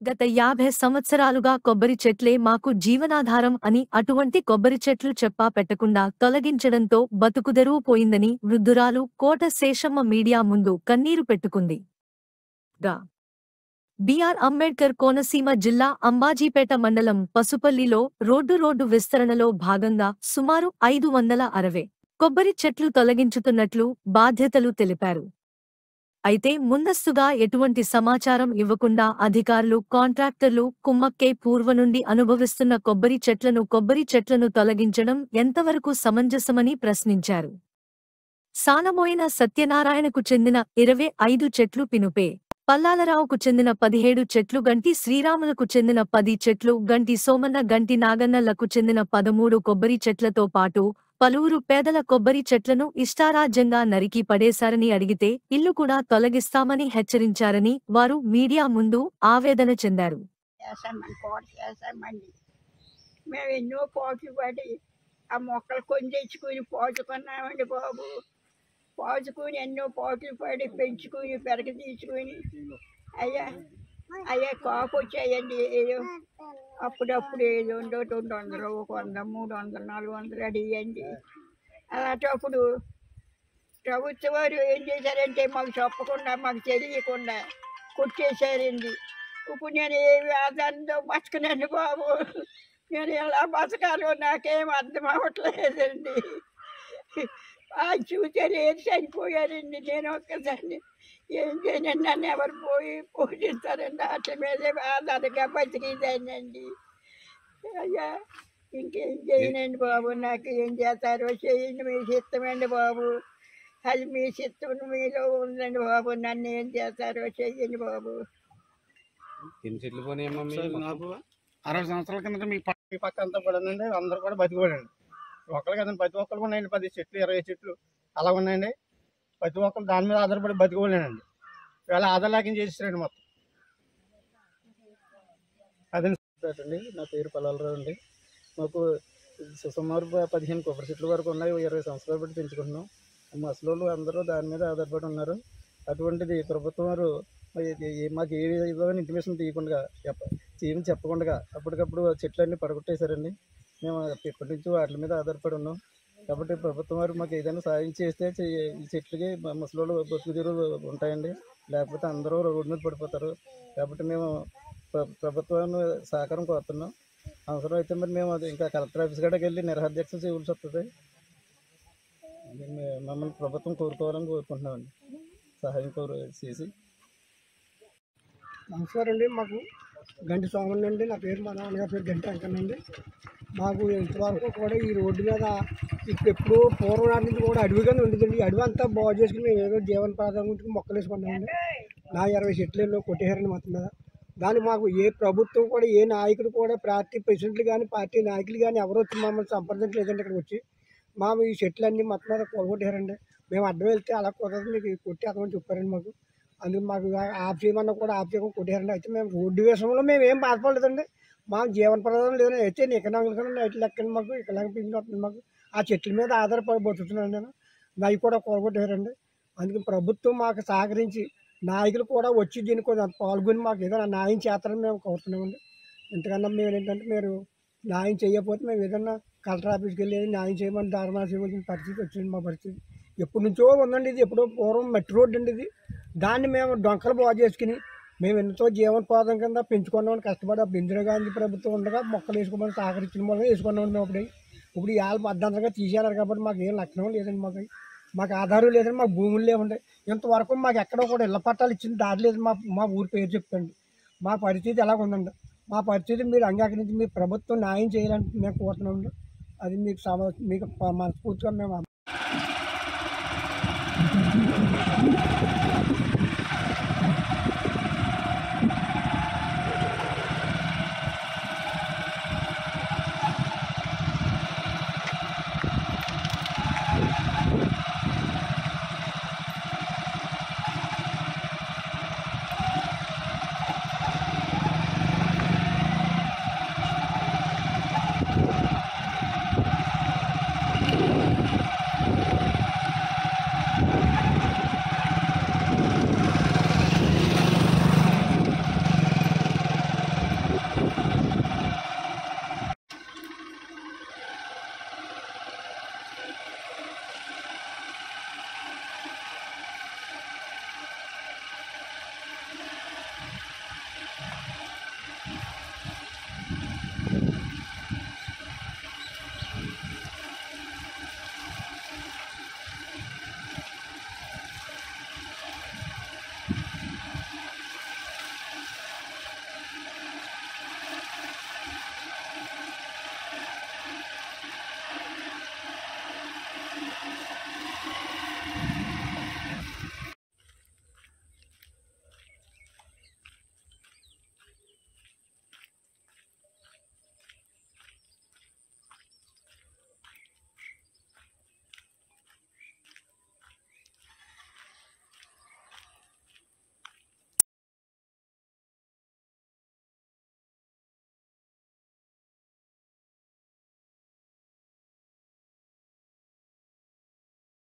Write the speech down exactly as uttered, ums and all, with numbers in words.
గత యాభై సంవత్సరాలుగా కొబ్బరి చెట్లే మాకు జీవనాధారం అని అటువంటి కొబ్బరి చెట్లు చెప్పా పెట్టకుండా తొలగించడంతో బతుకుదెరువు పోయిందని వృద్ధురాలు కోట శేషమ్మ మీడియా ముందు కన్నీరు పెట్టుకుంది. గా బిఆర్ అంబేడ్కర్ కోనసీమ జిల్లా అంబాజీపేట మండలం పసుపల్లిలో రోడ్డు రోడ్డు విస్తరణలో భాగంగా సుమారు ఐదు వందల అరవై కొబ్బరి చెట్లు తొలగించుతున్నట్లు బాధ్యతలు తెలిపారు. అయితే ముందస్తుగా ఎటువంటి సమాచారం ఇవ్వకుండా అధికారులు కాంట్రాక్టర్లు కుమ్మక్కే పూర్వ నుండి అనుభవిస్తున్న కొబ్బరి చెట్లను కొబ్బరి చెట్లను తొలగించడం ఎంతవరకు సమంజసమని ప్రశ్నించారు. సానమోయిన సత్యనారాయణకు చెందిన ఇరవై ఐదు చెట్లు పినుపే పల్లాలరావుకు చెందిన పదిహేడు చెట్లు గంటి శ్రీరాములకు చెందిన పది చెట్లు గంటి సోమన్న గంటి నాగన్నలకు చెందిన పదమూడు కొబ్బరి చెట్లతో పాటు పలువురు పేదల కొబ్బరి చెట్లను ఇష్టారాజ్యంగా నరికి పడేశారని అడిగితే ఇల్లు కూడా తొలగిస్తామని హెచ్చరించారని వారు మీడియా ముందు ఆవేదన చెందారు. మేము ఎన్నో పోట్లు పడి ఆ మొక్కలు కొని తెచ్చుకుని పోచుకున్నామండి బాబు. పోచుకుని ఎన్నో పోట్లు పడి పెంచుకుని పెరగ తీసుకుని అయ్యా అయ్యా కాపు వచ్చాయండి. ఏదో అప్పుడప్పుడు ఏదో ఉండో రెండు వందలు ఒక వంద మూడు వందలు నాలుగు వందలు అడిగండి. అలాంటప్పుడు ప్రభుత్వం వారు ఏం చేశారంటే మాకు చెప్పకుండా మాకు తెలియకుండా కొట్టేశారండి. ఇప్పుడు నేను ఏమి ఆధారంతో బతకనండి బాబు. నేను ఎలా బతకాలో నాకేం అర్థం అవ్వట్లేదండి. ఆ చూసారు ఏది చనిపోయారండి. నేను ఒక్కసారి ఏం చేయనండి, నన్ను ఎవరు పోయి పోషిస్తారండి. అట్ల మీదే ఆధారంగా బతికిదానండి. అయ్యా ఇంకేం చేయనండి బాబు. నాకు ఏం చేస్తారో చేయండి, మీ చిత్తమండి బాబు. అది మీ చిత్తం మీలో ఉందండి బాబు. నన్ను ఏం చేస్తారో చెయ్యండి బాబు. నాకు అరవై సంవత్సరాల కింద మీ పక్క పక్క అంతా కూడా ఉందండి. అందరూ కూడా బతికిపోయాడండి. ఒకళ్ళు కదండి, ప్రతి ఒక్కరు ఉన్నాయండి. పది చెట్లు ఇరవై చెట్లు అలా ఉన్నాయండి. ప్రతి ఒక్కరు దాని మీద ఆధారపడి బతికిపోలేనండి. ఇవాళ ఆధార లేకుండా చేసేసారండి మొత్తం. అదండి. నా పేరు పల్లాలరావు అండి. మాకు సుమారు పదిహేను కొబ్బరి చెట్ల వరకు ఉన్నాయి. ఇరవై సంవత్సరాలు బట్టి పెంచుకుంటున్నాం. ముసలోళ్ళు అందరూ దాని మీద ఆధారపడి ఉన్నారు. అటువంటిది ప్రభుత్వం వారు మాకు ఏ విధమైన ఇంటిమేషన్ తీయకుండా ఏమి చెప్పకుండా అప్పటికప్పుడు చెట్లన్నీ పడగొట్టేశారండి. మేము ఎప్పటి నుంచో వాటి మీద ఆధారపడి ఉన్నాం. కాబట్టి ప్రభుత్వం వారు మాకు ఏదైనా సాయం చేస్తే ఈ చెట్లకి ముసలోళ్ళు బతుకు తెరువు ఉంటాయండి. లేకపోతే అందరూ రోడ్డు మీద పడిపోతారు. కాబట్టి మేము ప్రభుత్వాన్ని సహకారం కోరుతున్నాం. అవసరం అయితే మరి మేము అది ఇంకా కలెక్టర్ ఆఫీస్ కాడికి వెళ్ళి నిరహాధ్యక్ష చేయవలసి వస్తుంది. మమ్మల్ని ప్రభుత్వం కోరుకోవాలని కోరుకుంటున్నామండి. సహాయం కోరు చేసి. నమస్కారం అండి. మాకు గంటి సోమన్ అండి. నా పేరు మా నాన్నగారి పేరు గంటి వెంకన్న అండి. మాకు ఇంతవరకు కూడా ఈ రోడ్డు మీద ఎప్పుడు పూర్వం నాటి నుంచి కూడా అడవిగానే ఉండేదండి. అడవి అంతా బాగు చేసుకుని మేము ఏదో జీవన ప్రాధాన్యం గురించి మొక్కలు వేసుకున్నామండి. నా ఇరవై చెట్లు కొట్టేశారండి మొత్తం మీద. దాన్ని మాకు ఏ ప్రభుత్వం కూడా ఏ నాయకుడు కూడా పార్టీ ప్రెసిడెంట్లు కానీ పార్టీ నాయకులు కానీ ఎవరు వచ్చి మమ్మల్ని సంప్రదించలేదండి. ఇక్కడికి వచ్చి మాకు ఈ చెట్లన్నీ మొత్తం మీద కొలగొట్టారండి. మేము అడ్డం వెళ్తే అలా కుదరదు మీకు కొట్టి అతను చెప్పారండి మాకు. అందుకు మాకు ఆఫ్ చేయమన్నా కూడా ఆఫ్ చేయకుండా కొట్టారండి. అయితే మేము రోడ్డు విషయంలో మేము ఏం బాధపడలేదండి. మాకు జీవన ప్రధానం లేదని అయితే ఎకనామికల్ ఇట్లా లెక్కని మాకు ఇక్కడ పింఛన్ వస్తుంది మాకు. ఆ చెట్ల మీద ఆధారపడి బతుకుతున్నాను నేను. అవి కూడా కొలగొట్టారండి. అందుకని ప్రభుత్వం మాకు సహకరించి నాయకులు కూడా వచ్చి దీన్ని కొంచెం పాల్గొని మాకు ఏదైనా న్యాయం చేస్తారని మేము కోరుతున్నామండి. ఇంతకన్నా మేము ఏంటంటే మీరు న్యాయం చేయకపోతే మేము ఏదన్నా కలెక్టర్ ఆఫీస్కి వెళ్ళి న్యాయం చేయమని ధర్నా చేయవలసిన పరిస్థితి వచ్చింది. మా పరిస్థితి ఎప్పటి నుంచో ఉందండి. ఇది ఎప్పుడో పూర్వం మట్టి రోడ్డు అండి ఇది. దాన్ని మేము డొంకలు బాగు చేసుకుని మేము ఎంతో జీవనోపాధం కింద పెంచుకున్నామని కష్టపడి అప్పుడు ఇందిరాగాంధీ ప్రభుత్వం ఉండగా మొక్కలు వేసుకోమని సహకరించిన వల్ల వేసుకున్నామండి. మేము అప్పుడు ఇప్పుడు ఈ వాళ్ళు అర్థంతగా తీసేయాలి కాబట్టి మాకు ఏం లక్షణం లేదండి. మాకు మాకు ఆధారం లేదండి. మాకు భూములు లేవండి. ఇంతవరకు మాకు ఎక్కడో కూడా ఇళ్ల పట్టాలు ఇచ్చిన దారి లేదు. మా మా ఊరి పేరు చెప్తండి. మా పరిస్థితి ఎలాగ ఉందండి. మా పరిస్థితి మీరు అంగీకరించి మీ ప్రభుత్వం న్యాయం చేయాలని మేము కోరుతున్నామండి. అది మీకు సమ మీకు మనస్ఫూర్తిగా మేము